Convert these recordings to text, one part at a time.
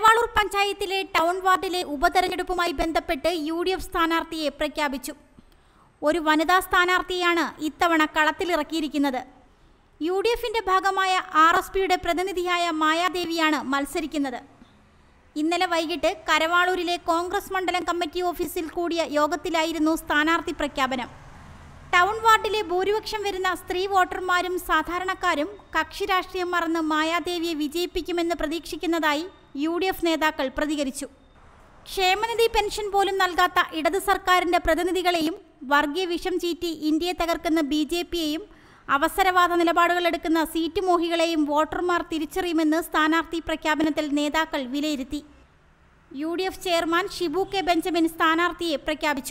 കരവാളൂർ പഞ്ചായത്തിലെ ടൗൺ വാർഡിലെ ഉപതെരഞ്ഞെടുപ്പുമായി ബന്ധപ്പെട്ട് UDF സ്ഥാനാർത്ഥിയെ പ്രഖ്യാപിച്ചു. ഒരു വനിതാ സ്ഥാനാർത്ഥിയാണ് ഇത്തവണ കളത്തിലിറക്കിയിരിക്കുന്നത്. UDFിന്റെ ഭാഗമായ RSPയുടെ പ്രതിനിധിയായ മായാദേവിയാണ് മത്സരിക്കുന്നത്. ഇന്നലെ വൈകിട്ട് കരവാളൂരിലെ കോൺഗ്രസ് മണ്ഡലം കമ്മിറ്റി ഓഫീസിൽ കൂടിയ യോഗത്തിലായിരുന്നു സ്ഥാനാർത്ഥി പ്രഖ്യാപനം. ടൗൺ വാർഡിലെ ഭൂരിപക്ഷം വരുന്ന സ്ത്രീ വോട്ടർമാരും സാധാരണക്കാരും കക്ഷി രാഷ്ട്രീയം മറന്ന് മായാദേവിയെ വിജയിപ്പിക്കുമെന്ന് പ്രതീക്ഷിക്കുന്നതായി UDF നേതാക്കൾ പ്രതികരിച്ചു. ക്ഷേമനിധി പെൻഷൻ പോലും നൽകാത്ത ഇടത് സർക്കാരിൻ്റെ പ്രതിനിധികളെയും വർഗീയ വിഷം ചീറ്റി ഇന്ത്യയെ തകർക്കുന്ന BJPയെയും അവസരവാദ നിലപാടുകളെടുക്കുന്ന സീറ്റ് മോഹികളെയും വോട്ടർമാർ തിരിച്ചറിയുമെന്ന് സ്ഥാനാർത്ഥി പ്രഖ്യാപനത്തിൽ നേതാക്കൾ വിലയിരുത്തി. UDF chairman Shibu K Benjamin സ്ഥാനാർത്ഥിയെ പ്രഖ്യാപിച്ചു.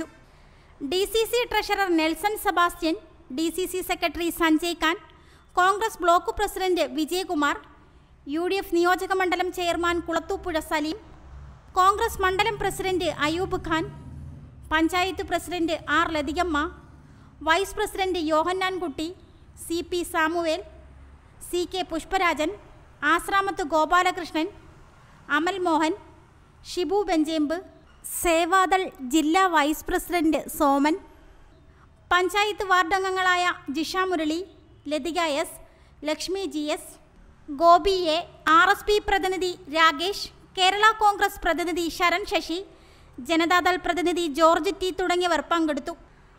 DCC treasurer Nelson Sebastian, DCC secretary Sanjay Khan, Congress block president Vijayakumar, UDF നിയോജക മണ്ഡലം ചെയർമാൻ കുളത്തൂപ്പുഴ സലീം, കോൺഗ്രസ് മണ്ഡലം president Ayub Khan, panchayat president R Lathikamma, vice president Yohannan Kutty, CP Samuel, CK Pushparajan, Ashramath Gopalakrishnan, Amal Mohan, Shibu ബെഞ്ചേമ്പ്, സേവാദൾ ജില്ലാ വൈസ് പ്രസിഡന്റ് സോമൻ, പഞ്ചായത്ത് വാർഡംഗങ്ങളായ Jisha Murali, Lathika S, Lakshmi GS, Gopi A, RSP പ്രതിനിധി രാകേഷ്, കേരള കോൺഗ്രസ് പ്രതിനിധി ശരൺ ശശി, ജനതാദൾ പ്രതിനിധി ജോർജ് T തുടങ്ങിയവർ പങ്കെടുത്തു.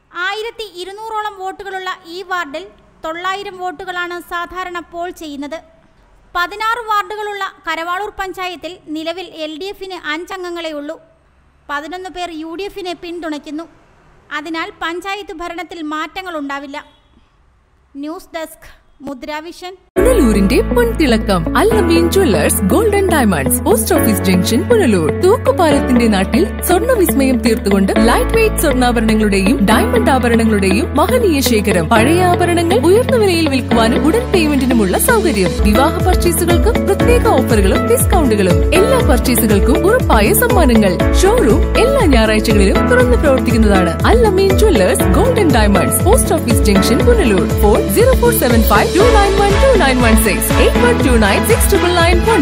1200ഓളം വോട്ടുകളുള്ള ഈ വാർഡിൽ 900 വോട്ടുകളാണ് സാധാരണ പോൾ ചെയ്യുന്നത്. 16 വാർഡുകളുള്ള കരവാളൂർ പഞ്ചായത്തിൽ നിലവിൽ LDFന് 5 അംഗങ്ങളേ ഉള്ളൂ. 11 പേർ UDFനെ പിന്തുണയ്ക്കുന്നു. അതിനാൽ പഞ്ചായത്ത് ഭരണത്തിൽ മാറ്റങ്ങളുണ്ടാവില്ല. News desk Mudravision. പുനലൂരിന്റെ പൊൻതിളക്കം Al Amin jewellers golden diamonds, post office junction, Punalur. തൂക്കുപാലത്തിന്റെ നാട്ടിൽ സ്വർണ്ണ വിസ്മയം തീർത്തുകൊണ്ട് ലൈറ്റ് വെയ്റ്റ് സ്വർണ്ണാഭരണങ്ങളുടെയും ഡയമണ്ട് ആഭരണങ്ങളുടെയും മഹനീയ ശേഖരം. പഴയ ആഭരണങ്ങൾ ഉയർന്ന വിലയിൽ വിൽക്കുവാനും ഉടൻ പേയ്മെന്റിനുമുള്ള സൗകര്യം. വിവാഹ പർച്ചേസുകൾക്കും പ്രത്യേക ഓഫറുകളും ഡിസ്കൗണ്ടുകളും. എല്ലാ പർച്ചേസുകൾക്കും ഉറപ്പായ സമ്മാനങ്ങൾ. ഷോറൂം എല്ലാ ഞായറാഴ്ചകളിലും തുറന്നു പ്രവർത്തിക്കുന്നതാണ്. Al Amin jewellers golden diamonds, post office junction, Punalur. Phone 0475 291 2916 8129 69991.